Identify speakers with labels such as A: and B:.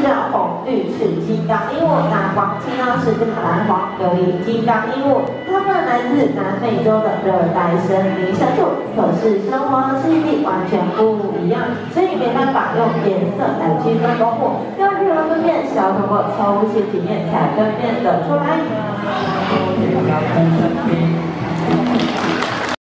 A: 叫红绿是金刚鹦鹉，那黄青呢是蓝黄琉璃金刚鹦鹉。它们来自南美洲的热带森林深处，可是生活气力完全不一样，所以没办法用颜色来区分公母。要如何分辨，需要通过抽血检验才分辨得出来。